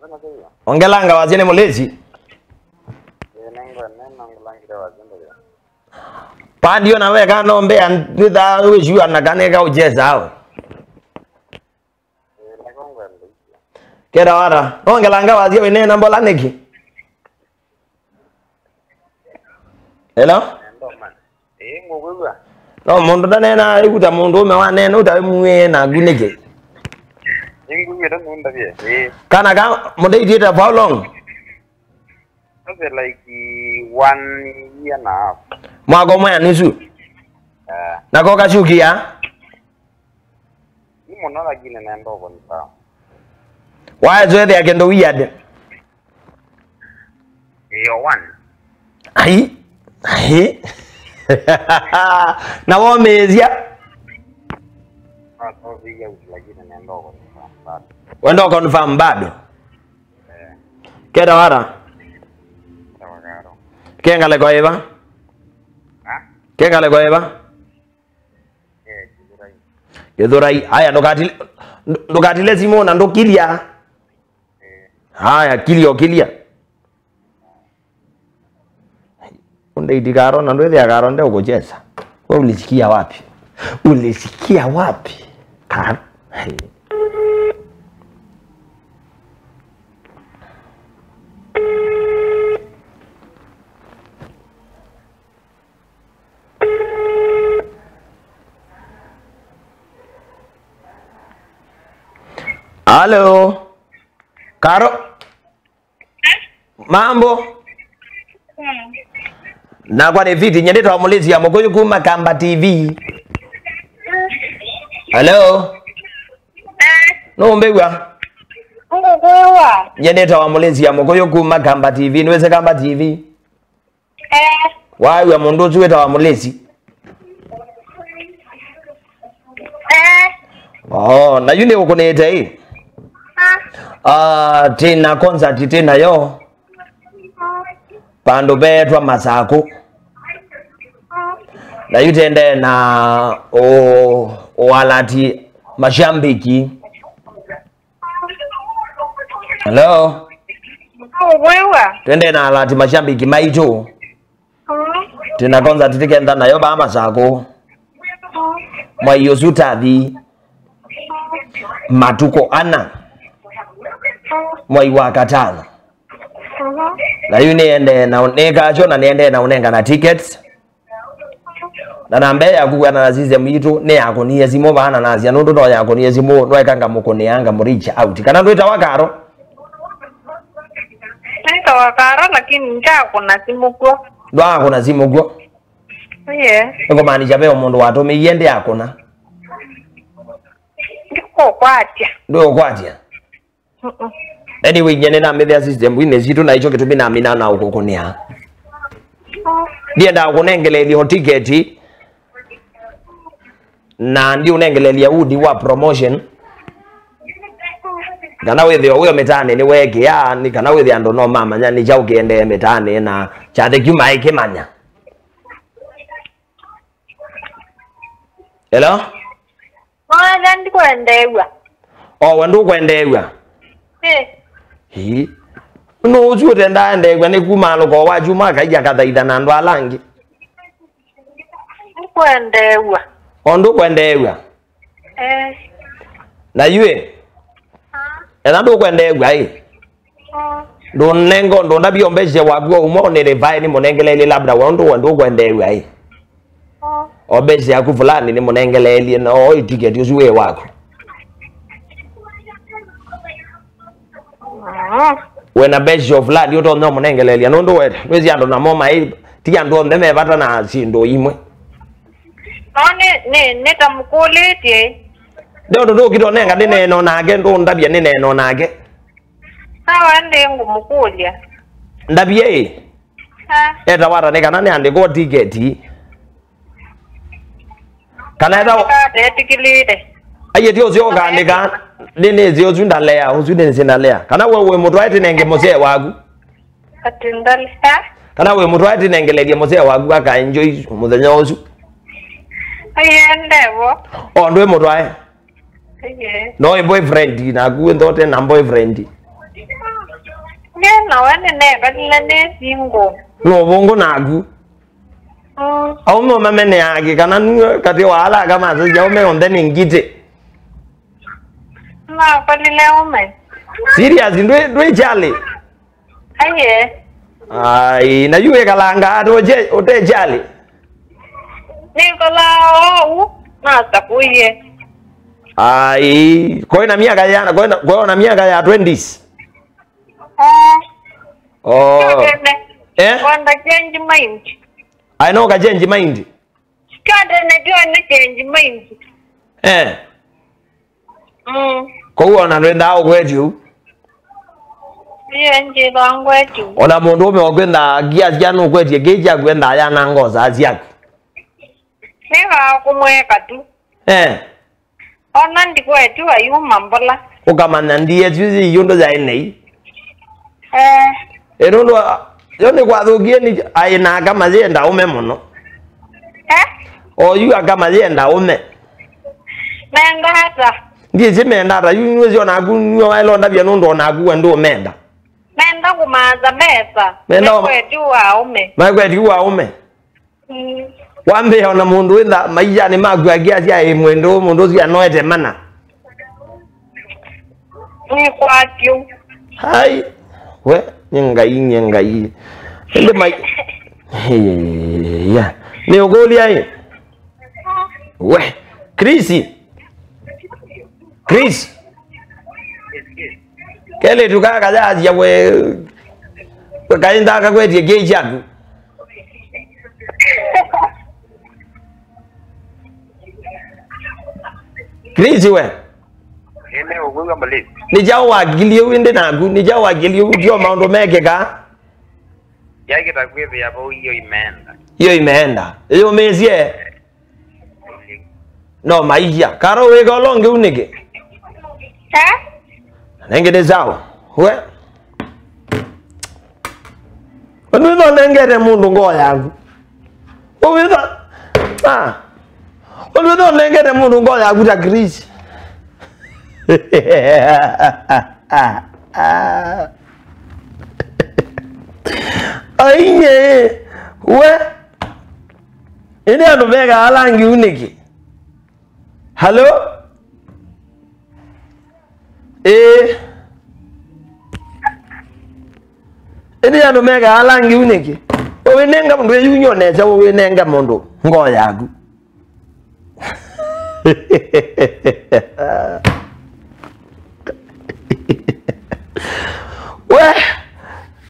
Ongelanga wazine mulezi. Padio na weka nombe antida wishu anakaneka ujeza hao. Kera wara. Ongelanga wazia wene nambola neki. Hello? No mundu dane na ikuta mundu umewane na utawe na guneke. Kana ka mude did how long? Like 1 year and a half. Mwago mwa nisu. Na koka shuki ya? Ni monala gine na ndogo ni sawa. Why is there agendo weird? One. Ai. Ai. Na wamezia. Wendo confirm bado. Keda wara. Kenga le goiva? Kenga le goiva? Gedurai. Haya ndokatile Simona ndo kilia. Haya kilia. Unde idigaro na ndo ya garo ndio kucheza. Wewe ulisikia wapi? Ulisikia wapi? Kar. Halo. Karo. Mambo? Na kwa viti nyendeta wa mulezi ya Mokoyo kuma Kamba TV. Hello. No mbegwa. Mbegwa. Nyendeta wa mulezi ya Mokoyo kuma Kamba TV. Niweze Kamba TV. Wawe ya mundu tuweta wa mulezi. Oh, na yune ukuneta hii. Tena concert tena yo. Pando betwa Masako. Na yutende na walati mashambiki. Hello. Wewe. Tende na alati mashambiki maito. Tena concert tikenda na yo ba Masako. Mwa yosutathi. Matuko ana. Mwa iwakatana. Na yune ende na unega chona niende na unenga na tickets. Na nambe ya kuwa na nazize mwitu ne yako ni yazimo bana nazi anondo no yako ni yazimo no ekanga mukone yanga muricha out. Kana ndweta wakaro? Nita wakaro lakini njako na simugwo. Ndwako na simugwo? Yeah. Ngo mani jabe omundu watome yende yako na. Ndiko kwatia. Ndo kwatia. Anyway, nyene na media system wine zitu na hicho kitu bina amina na ukokonia. Ndienda kunengeleli hotiketi na ndi unengeleli ya udi wa promotion. Kana wewe wewe metane ni weke ya ni kana wewe ando no mama nya ni chauke ende metane na chate kyuma ikemanya. Hello? Mwana ndi kwendewa. Oh, wandu kwendewa. Hi. No uju tenda ende kwa ni kumalo ko waju maka ija kathaitha na ndo alangi. Kwendewa. Ondo kwendewa. Na yue. Ena ndo kwendewa ndo nengo ndo ndabi ombeje wagwo umonere vai ni monengelele labda wando kwendewa Obeje yaku fulani ni monengelele no ticket yuwe wako. Wena bejo fulani yoto no monengelele no ndo wete. Wezi ando na moma hii ti ando ndeme bata na sindo imwe. Ne tamukolete. Ndo kito nenga nene no nage ndo ndabia nene no nage. Sawa ande ngumukulya. Ndabie. Eta wara ne kana ne ande go ticket. Kana eta tikilide. Aye dio zio kandika nene zio zunda lea uzunde nsina lea. Kana wewe mutu waiti nenge mose wagu. Atindalisa. Kana wewe mutu waiti nenge lege mose wagu aka enjoy muthenya ozu. Ayendevo. Oh ndo mutu wae. Yeah. No boyfriend na ku ndote na boyfriend. Nena wane nega nilane singo. No bongo nagu. Au mo mamene yake kana kati wala kama sija ume onde ngite. Na palile ume. Serious ndwe jali. Aye. Ai na yue kalanga atoje ote jali. Nikola o na takuye. Ai koina miaka yana koina miaka ya 20s. Oh. Wanda change mind. I know ka change mind. Kada najua na change mind. Ko wona ndenda au kwetu. Nje lwangu wetu. Ona mundu ume ogwenda gia janu kwetu geja gwenda ya na ngoza aziaku. Nega kumweka tu. Ona ndi kwetu ayuma mbola. Ukamanya ndiye juzi yundo za nei. Erondo yone kwa thugie ni aina kama yenda ume muno. O yu kama yenda ume. Menda hata. Ndiye zimenda hata yu nwezo na kunyo wailo ndabya nondo na kuwa ndo menda. Menda kumaza besa. Menda kwetu wa ume. Kwetu wa ume. Wambe ona mundu wenda maija ni magwagia cia imwendo mundu cia noete mana. Ni kwatyu. Hai. We nyengai. Ende mai. Ya. Ni ogoli ai. We. Chris. Kele tukaka jaji we kaenda kakwetie gejagu. Chris we. Ene ogunga mbali. Nijawa gilio winde nagu nijawa gilio dio maundo megeka. Yake takwebe yabo hiyo imeenda. Hiyo imeenda. Hiyo mezie. No maija. Karo we golonge unige. Nengede zao. We. Onwe nengede mundu ngoya yangu. Owitha. Onwe nengede mundu ngoya yangu ta Chris. Ainye. We. Ini anu bega alangi uniki. Hello? Ini anu mega alangi uniki. Owe nenga mundu yunyo neza owe nenga mundu ngoya yagu.